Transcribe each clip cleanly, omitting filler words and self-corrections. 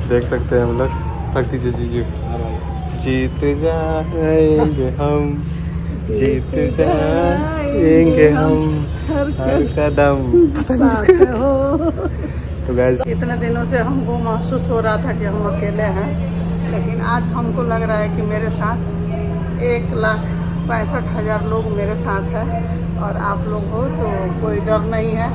देख सकते हैं हम लोग भक्ति जीजू। जीत जाएंगे हम, जीत जाएंगे हम हर कदम। तो गाइस इतने दिनों से हमको महसूस हो रहा था कि हम अकेले हैं, लेकिन आज हमको लग रहा है कि मेरे साथ 1,65,000 लोग मेरे साथ हैं और आप लोग हो तो कोई डर नहीं है।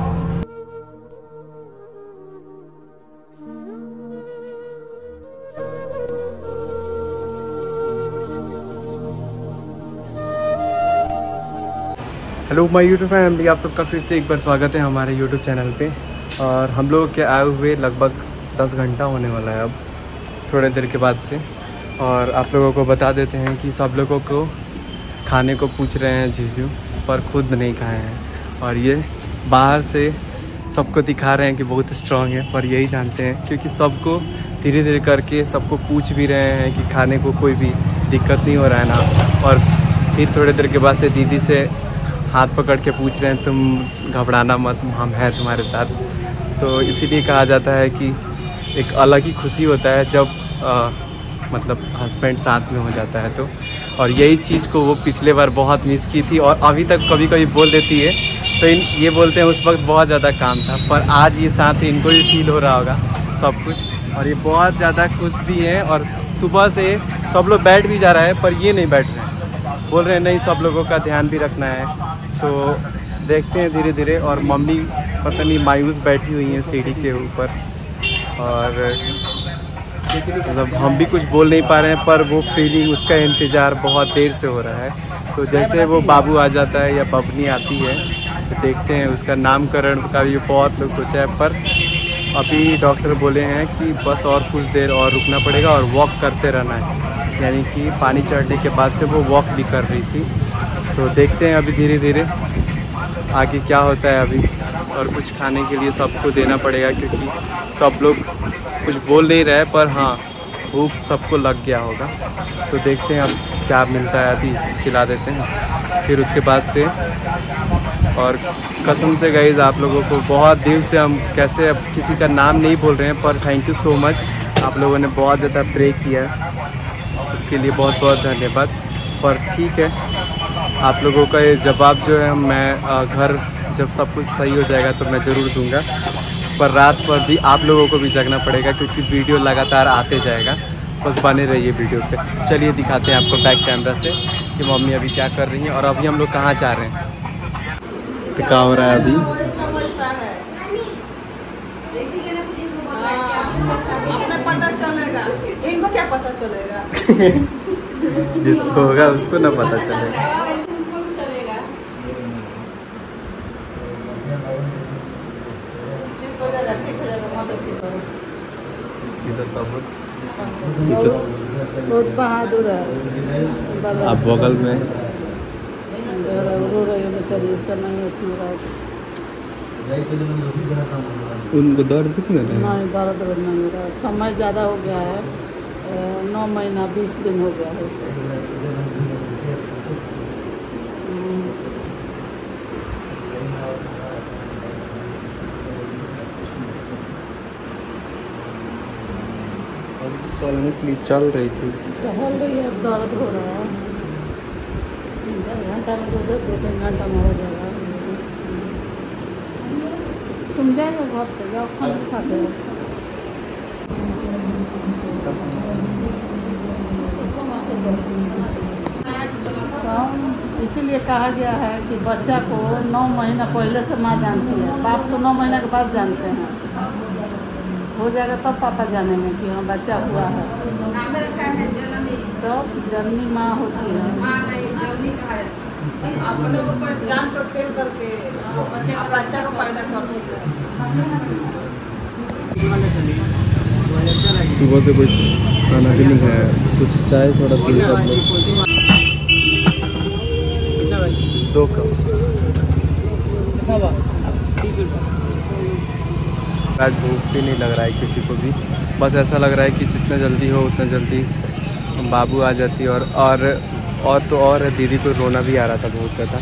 हेलो माय यूट्यूब फैमिली, आप सबका फिर से एक बार स्वागत है हमारे यूट्यूब चैनल पे। और हम लोग के आए हुए लगभग 10 घंटा होने वाला है अब, थोड़ी देर के बाद से। और आप लोगों को बता देते हैं कि सब लोगों को खाने को पूछ रहे हैं जीजू, पर खुद नहीं खाए हैं। और ये बाहर से सबको दिखा रहे हैं कि बहुत स्ट्रांग है, पर यही जानते हैं क्योंकि सबको धीरे धीरे करके सबको पूछ भी रहे हैं कि खाने को कोई भी दिक्कत नहीं हो रहा है ना। और फिर थोड़ी देर के बाद से दीदी से हाथ पकड़ के पूछ रहे हैं तुम घबराना मत, हम हैं तुम्हारे साथ। तो इसीलिए कहा जाता है कि एक अलग ही खुशी होता है जब मतलब हस्बैंड साथ में हो जाता है तो। और यही चीज़ को वो पिछले बार बहुत मिस की थी और अभी तक कभी कभी बोल देती है। तो ये बोलते हैं उस वक्त बहुत ज़्यादा काम था, पर आज ये साथ ही इनको भी फील हो रहा होगा सब कुछ। और ये बहुत ज़्यादा खुश भी है और सुबह से सब लोग बैठ भी जा रहा है, पर ये नहीं बैठ रहे हैं, बोल रहे हैं नहीं सब लोगों का ध्यान भी रखना है। तो देखते हैं धीरे धीरे। और मम्मी पता नहीं मायूस बैठी हुई हैं सीढ़ी के ऊपर, और मतलब हम भी कुछ बोल नहीं पा रहे हैं, पर वो फीलिंग, उसका इंतज़ार बहुत देर से हो रहा है। तो जैसे वो बाबू आ जाता है या बबनी आती है तो देखते हैं। उसका नामकरण का भी बहुत लोग सोचा है, पर अभी डॉक्टर बोले हैं कि बस और कुछ देर और रुकना पड़ेगा और वॉक करते रहना है, यानी कि पानी चढ़ने के बाद से वो वॉक भी कर रही थी। तो देखते हैं अभी धीरे धीरे आगे क्या होता है अभी। और कुछ खाने के लिए सबको देना पड़ेगा क्योंकि सब लोग कुछ बोल नहीं रहे, पर हाँ भूख सबको लग गया होगा। तो देखते हैं अब क्या मिलता है, अभी खिला देते हैं फिर उसके बाद से। और कसम से गाइस आप लोगों को बहुत दिल से हम कैसे अब किसी का नाम नहीं बोल रहे हैं, पर थैंक यू सो मच। आप लोगों ने बहुत ज़्यादा प्रे किया, उसके लिए बहुत बहुत धन्यवाद। पर ठीक है, आप लोगों का ये जवाब जो है मैं घर जब सब कुछ सही हो जाएगा तो मैं ज़रूर दूंगा। पर रात पर भी आप लोगों को भी जगना पड़ेगा क्योंकि वीडियो लगातार आते जाएगा। बस बने रहिए वीडियो पे। चलिए दिखाते हैं आपको बैक कैमरा से कि मम्मी अभी क्या कर रही हैं और अभी हम लोग कहाँ जा रहे हैं। तो क्या हो रहा है अभी? पता चलेगा, इनको क्या पता चलेगा? जिसको होगा उसको ना पता चलेगा। बहुत बहादुर है। आप बगल में रो रही है बेचारी, इसका नहीं होती है। उनको दर्द भी नहीं नहीं, दर्द नहीं हो रहा। समय ज़्यादा हो गया है, 9 महीना 20 दिन हो गया है इसको। चलने के लिए चल रही थी, टहल रही है, दर्द हो रहा है। 3-4 घंटा में 2-3 घंटा में हो जाएगा। तुम जाएगा घर पे, जाओ खाना खाते हो। इसीलिए कहा गया है कि बच्चा को 9 महीना पहले से माँ जानती है, बाप तो 9 महीना के बाद जानते हैं। हो जाएगा तब पापा जानेंगे कि हाँ बच्चा हुआ है। तो जननी माँ होती है। बच्चा को पैदा करते सुबह से कुछ खाना भी नहीं खाया, कुछ चाय थोड़ा पी सब लोग। 2 कप। आज भूख भी नहीं लग रहा है किसी को भी, बस ऐसा लग रहा है कि जितना जल्दी हो उतना जल्दी बाबू आ जाती। और दीदी को रोना भी आ रहा था बहुत ज़्यादा,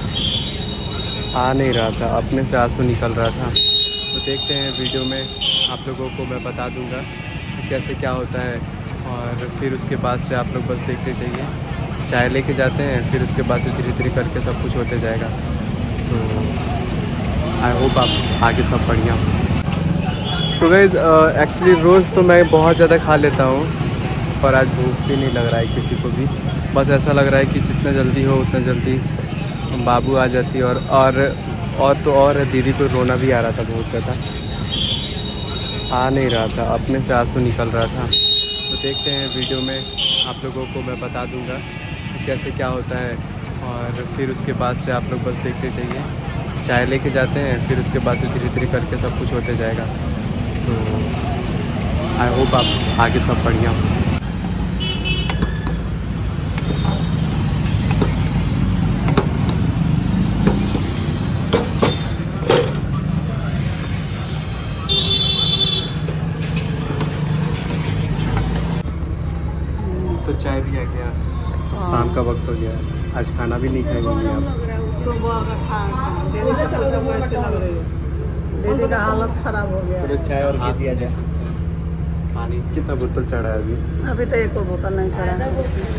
आ नहीं रहा था, अपने से आंसू निकल रहा था। तो देखते हैं वीडियो में आप लोगों को मैं बता दूंगा कैसे क्या होता है। और फिर उसके बाद से आप लोग बस देखते जाइए, चाय लेके जाते हैं, फिर उसके बाद से धीरे धीरे करके सब कुछ होते जाएगा। तो आई होप आप आगे सब बढ़िया हो। तो गाइस एक्चुअली रोज़ तो मैं बहुत ज़्यादा खा लेता हूँ, पर आज भूख भी नहीं लग रहा है किसी को भी। बस ऐसा लग रहा है कि जितना जल्दी हो उतना जल्दी बाबू आ जाती। और दीदी को रोना भी आ रहा था बहुत ज़्यादा, आ नहीं रहा था, अपने से आंसू निकल रहा था। तो देखते हैं वीडियो में आप लोगों को मैं बता दूंगा कि कैसे क्या होता है। और फिर उसके बाद से आप लोग बस देखते जाइए, चाय लेके जाते हैं, फिर उसके बाद से धीरे धीरे करके सब कुछ होते जाएगा। तो आई होप आप आगे सब बढ़िया हो। तो चाय भी आ गया, शाम का वक्त हो गया, आज खाना भी नहीं खाएंगे मम्मी आप। सुबह का खाना दीदी से पूछो कैसे लग रही है, दीदी का हालत खराब हो गया। तो चाय और हाथ दिया जाए। पानी कितना बोतल चढ़ा है अभी? अभी तो एक बोतल नहीं चढ़ा है।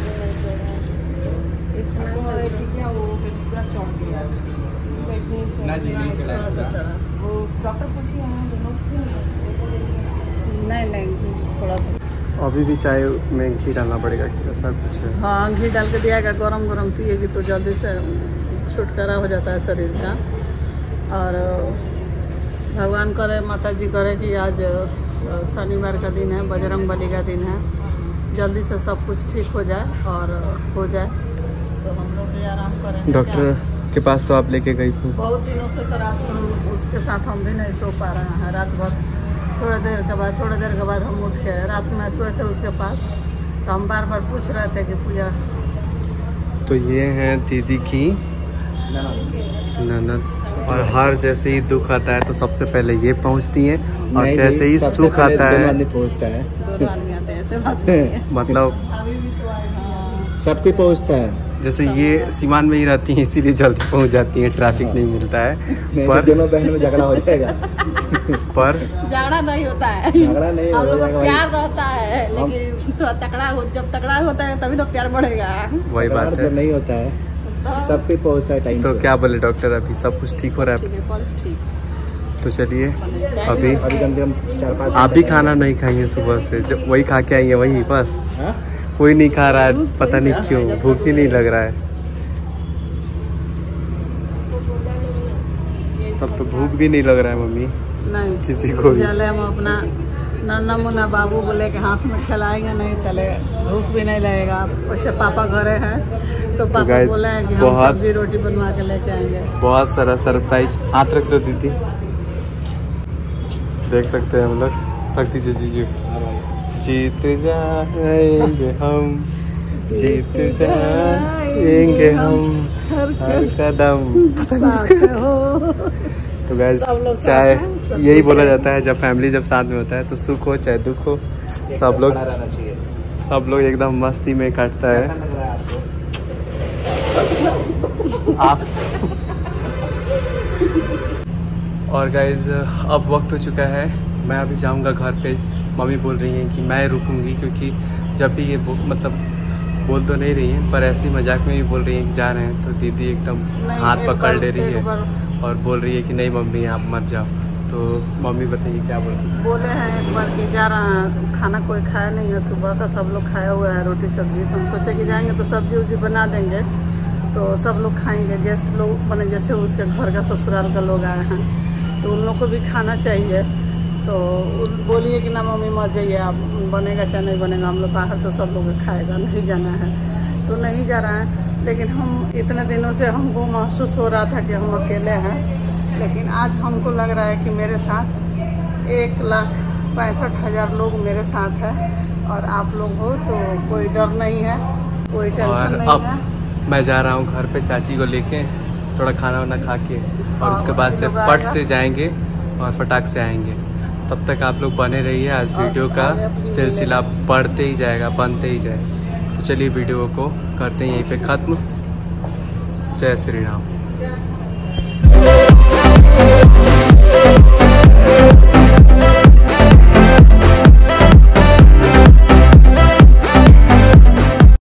ना जी नहीं चढ़ा है। वो डॉक्टर पूछिए नहीं थोड़ा सा। अभी भी चाय में घी डालना पड़ेगा कि ऐसा कुछ है? हाँ घी डाल के दिया गया, गरम पिएगी तो जल्दी से छुटकारा हो जाता है शरीर का। और भगवान करे, माता जी करे कि आज शनिवार का दिन है, बजरंग बली का दिन है, जल्दी से सब कुछ ठीक हो जाए और हो जाए तो हम लोग भी आराम करें। डॉक्टर के पास तो आप लेके गई थी? बहुत दिनों से तो रात को उसके साथ हम भी नहीं सो पा रहे हैं। रात भर थोड़ी देर के बाद हम उठ के रात में सोए थे उसके पास, तो हम बार बार पूछ रहे थे कि पूजा। तो ये हैं दीदी की ननद, और हर जैसे ही दुख आता है तो सबसे पहले ये पहुंचती हैं, और जैसे ही सुख आता है पहुंचता है। दोनों आदमी आते हैं, ऐसे बात नहीं है। मतलब अभी भी तो आए। सबके पहुंचता है। जैसे ये सीमान में ही रहती हैं इसीलिए जल्दी पहुंच जाती हैं, ट्रैफिक नहीं मिलता है। नहीं पर तो दोनों बहन में झगड़ा हो जाएगा। पर झगड़ा नहीं होता है, झगड़ा नहीं हम हो लोग जाएगा को प्यार रहता है, लेकिन थोड़ा तकड़ा हो, जब तकड़ा होता है तभी तो प्यार बढ़ेगा। वही बात जब है। नहीं होता है तो सबके पहुंचता है टाइम तो से। क्या बोले डॉक्टर, अभी सब कुछ ठीक हो रहा है? ठीक है, पल्स ठीक। तो चलिए अभी अभी कम से कम 4-5 आप भी खाना नहीं खाइए सुबह से, जब वही खा के आई है वही बस। हाँ? कोई नहीं खा रहा है, पता नहीं क्यों, भूख ही नहीं लग रहा है। तब तो भूख भी नहीं लग रहा है मम्मी नहीं किसी को भी। चले हम अपना नन्ना मुन्ना बाबू को लेके हाथ में खिलाएंगे, नहीं तले भूख भी नहीं लगेगा। वैसे पापा घरे हैं तो पापा guys, बोले हैं कि हम बहुत- सब्जी रोटी बनवा के लेके आएंगे। बहुत सारा सरप्राइज। हाथ रख दो दीदी, देख सकते हैं हम लोग। रख दीजिए जीजू। जीत जाएंगे हम, जीत जाएंगे हम हर कदम। साथ हो। तो गाइस सब लोग साथ चाहे हैं, सब यही लोग बोला हैं। जाता है जब फैमिली जब साथ में होता है तो सुख हो चाहे दुख हो, सब लोग रहना चाहिए। सब लोग एकदम मस्ती में काटता है। कैसा लग रहा है आपको? आप और गाइज अब वक्त हो चुका है, मैं अभी जाऊंगा घर पे। मम्मी बोल रही हैं कि मैं रुकूंगी, क्योंकि जब भी ये मतलब बोल तो नहीं रही हैं पर ऐसे ही मजाक में भी बोल रही हैं कि जा रहे हैं, तो दीदी एकदम नहीं, हाथ एक पकड़ ले बार- रही एक है बार और बोल रही है कि नहीं मम्मी आप मत जाओ। तो मम्मी बताइए क्या बोल रही हैं? बोले हैं एक बार कि जा रहा है, खाना कोई खाया नहीं है, सुबह का सब लोग खाया हुआ है रोटी सब्जी। तो हम सोचे कि जाएंगे तो सब्जी उब्जी बना देंगे तो सब लोग खाएंगे। गेस्ट लोग बने जैसे उसके घर का ससुराल का लोग आए हैं तो उन लोग को भी खाना चाहिए। तो बोलिए कि ना मम्मी मत जाइए, आप बनेगा चाहे नहीं बनेगा, हम लोग बाहर से सब लोग खाएगा, नहीं जाना है तो नहीं जा रहा है। लेकिन हम इतने दिनों से हमको महसूस हो रहा था कि हम अकेले हैं, लेकिन आज हमको लग रहा है कि मेरे साथ 1,65,000 लोग मेरे साथ हैं और आप लोग हो तो कोई डर नहीं है, कोई टेंशन और नहीं अब है। मैं जा रहा हूँ घर पे चाची को लेके, थोड़ा खाना वाना खा के, और उसके बाद से लोग फट आएगा। से जाएंगे और फटाक से आएंगे। तब तक आप लोग बने रहिए, आज और वीडियो का आगे अपनी सिलसिला बढ़ते ही जाएगा, बनते ही जाए। तो चलिए वीडियो को करते हैं यहीं पे ख़त्म। जय श्री राम।